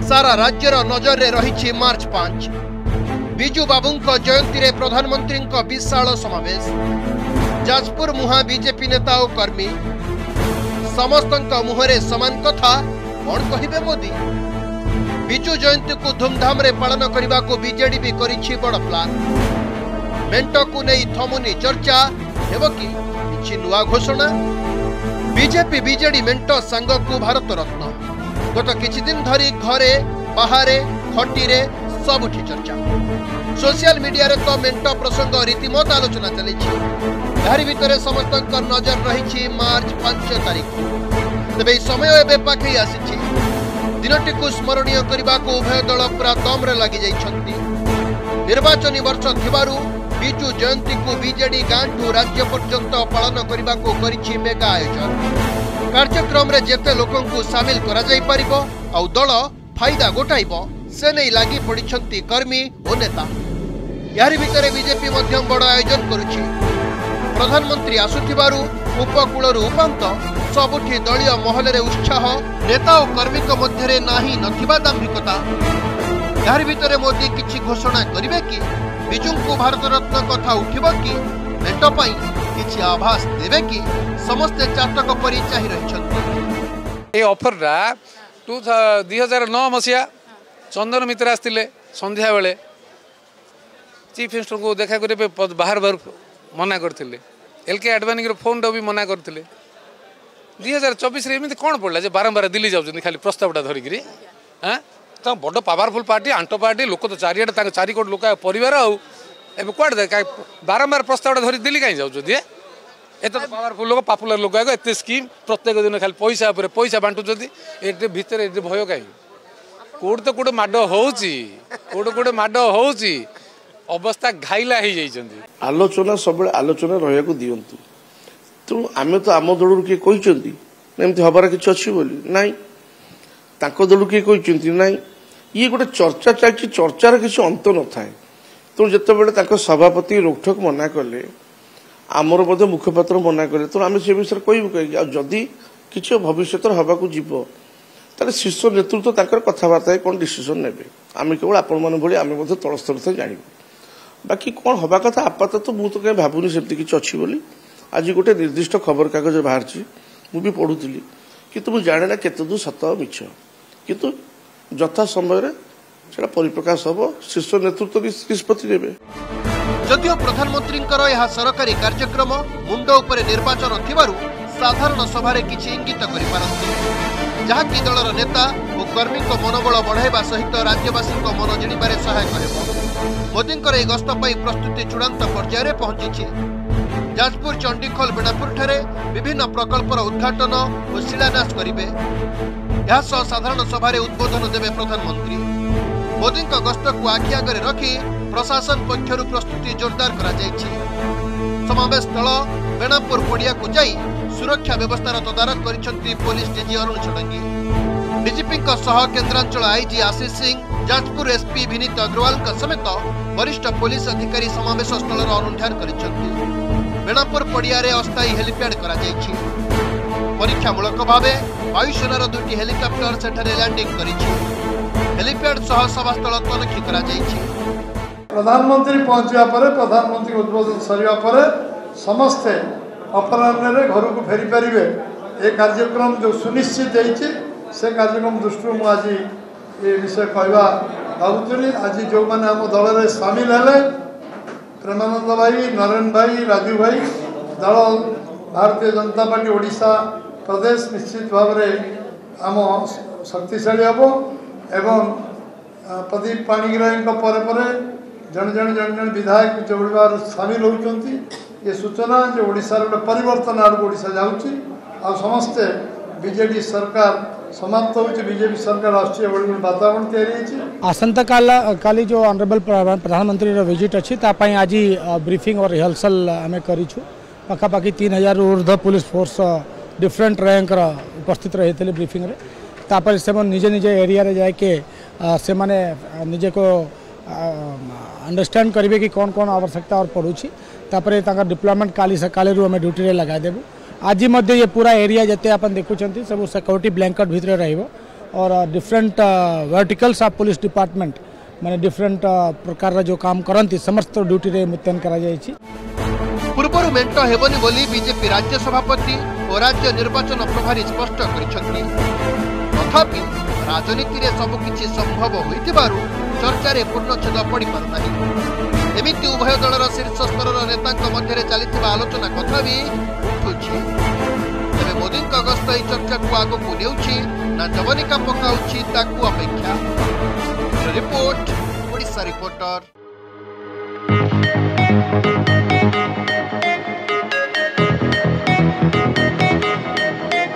सारा राज्यर नजर रे रही मार्च 5 बिजू बाबू जयंती रे प्रधानमंत्री विशाल समावेश जाजपुर मुहा बीजेपी नेता और कर्मी समस्त मुहरे समान कथा कौन कहिबे मोदी। बिजू जयंती को धूमधाम रे पालन करने को बीजेडी भी करिछि बड़ प्लान। मेंट को नहीं थमुनी चर्चा हेब कि नुआ घोषणा। बीजेपी बीजेडी मेंट सांग को भारत रत्न गत किछि दिन धरी घरे बाहरे खटीरे सबुठी चर्चा। सोशल मीडिया रे तो मेंट प्रसंग रीतिमत आलोचना चली। यार भितर समस्त नजर रही मार्च 5 तारीख। तेज समय एवं पाखे आसी दिनटी को स्मरणीय करने को उभय दल पूरा दम रे लगी जाइछंती। निर्वाचनी वर्ष थिबारु बिजू जयंती को बीजेडी गांठू राज्य पर्यंत पालन करने को करिछि मेगा आयोजन। कार्यक्रम रे जेते लोकन को शामिल करा जाई परिबो आ दल फायदा गोटाइबो से नहीं लगी पड़िछंती कर्मी और नेता। यार भितर बीजेपी मध्यम बड़ आयोजन करुछि। प्रधानमंत्री आसुथिबारु उपकूलरू उपांत सबुठी दलीय महल रे उत्साह नेता और कर्मी मध्य नाही नथिबा दाम्भिकता। यार भितर मोदी किछि घोषणा करिवे कि बिजू को भारत रत्न कथा उठिबो कि मेंट पई किछि आभास देवे कि समस्त चातक परि चाहि रहिछंती। ए ऑफर रा 2009 मसिया चंदन मित्र आसते संध्या बेले चीफ मिनिस्टर को देखा करने बाहर बाहर मना करते। एलके आडवाणी फोन भी मना करते। 2024 एमती कौन पड़ा बारंबार दिल्ली जाऊँ खाली प्रस्तावटा धरिकी। हाँ तो बड़ पावरफुल पार्टी आंट पार्टी लोक तो चारिआडे 4 कोटी लोक परिवार आए कौटे बारंबार प्रस्तावटा धरी दिल्ली कहीं जाऊँ एत पावरफुल लोक पपुलर लोक एत स्कीम प्रत्येक दिन खाली पैसा पैसा बांटुंट ये भितर भय कहीं कोड तो कोड माड होड माड हो अवस्था घाइला हो जाइछंती। आलोचना सब आलोचना रहा दिंतु तेणु आम तो आम दल किए कहते एमती हबार किसी अच्छी बोली नाई दल किए कहते नाई ये गोटे चर्चा चलती चर्चार किसी अंत न थाए। तेणु जिते सभापति रोकठोक मना कले आमर मुखपात्र मना कले तेणु आम से विषय कहूँ कहीं जदि किसी भविष्य हवाक जीव ताले शीर्ष नेतृत्व कथबार्ता कौन डिसीजन ने आम केवल आपण भाई आम तल स्तर से जानू बाकी कौन हवा कथा आपात तो मुझे तो कहीं भावुनी सेमती किसी अच्छी बोली। आज गोटे निर्दिष्ट खबर कागज बाहर मुझे पढ़ुली कि मुझे जाने ना केते दूर सत मिछ किंतु यथा समय परिप्रकाश हम शीर्ष नेतृत्व निष्पत्ति नेबे। जदियो प्रधानमंत्री यह सरकारी कार्यक्रम मुंड उपर निर्वाचन थिबारु साधारण सभा किछि इंगित करि पारंती जहाँकि दलर नेता और कर्मी मनोबल बढ़ाइबा सहित राज्यवासी मन जिणिबारे सहायक हेब। मोदी गस्त प्रस्तुति चूड़ांत पर्यायर पहुंची। जाजपुर चंडीखोल बेणापुर ठारे विभिन्न प्रकल्पर उद्घाटन और शिलान्यास करेंगे। साधारण सभा उद्बोधन देवे प्रधानमंत्री। मोदी गस्त को आखि आगे रखी प्रशासन पक्षर प्रस्तुति जोरदार समावेश स्थल बेणापुर पड़िया को जाई सुरक्षा व्यवस्थार तदारख करिसेंती police DG Arun Chaudangi. DGP केन्द्रांचल आईजी आशीष सिंह जाजपुर एसपी विनीत अग्रवाल समेत वरिष्ठ पुलिस अधिकारी समावेश स्थल अनुध्यान करिसेंती। बेणापुर पड़िया रे अस्थायी हेलीपैड करा जायछि। परीक्षामूलक भावे वायुसेनार 2टी हेलिकप्टर सेठारे लैंडिंग करिछि। हेलीपैड सह सभास्थल तनखी करा जायछि। प्रधानमंत्री पहुंचा पर प्रधानमंत्री उद्बोधन सरिया पर समस्ते अपराह्न घर को फेरी पारे ये कार्यक्रम जो सुनिश्चित से कार्यक्रम दृष्टि मुझे ये विषय कहवा भावुली। आज जो मैंने आम दल में सामिल है प्रेमानंद भाई नरेन भाई राजू भाई दल भारतीय जनता पार्टी ओडिशा प्रदेश निश्चित भाव में आम शक्तिशाली हम एवं प्रदीप पाणिग्राही जन जन जन जन विधायक जो बार सामिल होती ये सूचना जो ओडिशार गोटे परिवर्तन आड़ ओडिशा जाऊँगी आ समस्ते बीजेडी सरकार समाप्त होती बीजेपी सरकार आसुच्छी वातावरण तैयारी। आसंता काली जो ऑनरेबल प्रधानमंत्री विजिट अच्छी आज ब्रीफिंग और रिहर्सल आम करूँ पखापाखि 3000 ऊर्ध्व पुलिस फोर्स डिफरेंट रैंक उपस्थित रही थे ब्रीफिंग रे। तापर से निजे निजे एरिया रे जाके से माने निजे को अंडरस्टैंड करेंगे कि कौन कौन आवश्यकता और पड़ुछि तापर तांका डिप्लॉयमेंट काली सकाले रू आम ड्यूटी रे लगा देबू। आज ये पूरा एरिया जते अपन देखुं सब सिक्योरिटी ब्लैंकेट भितर रहिबो और different verticals of police department माने डिफरेंट प्रकार जो काम करती समस्त ड्यूटी रे मुतयन करा जायछि। पूर्व मेंट हेबनी बोली बीजेपी राज्य सभापति और राज्य निर्वाचन प्रभारी स्पष्ट करिसेंति। तथापि राजनीति रे सबकिछि संभव होइतिबारु चर्चा रे पूर्णछेद पड़ी पारुनाही। एमिति उभय दलर शीर्ष स्तर नेतांक मध्य चलिथिबा आलोचना कथा भी उठुछि। तेबे मोदी गस्त एही चर्चा को आगकु नेउछि ना जवनिका पकाउछि ताकू अपेक्षा। Report Odisha reporter.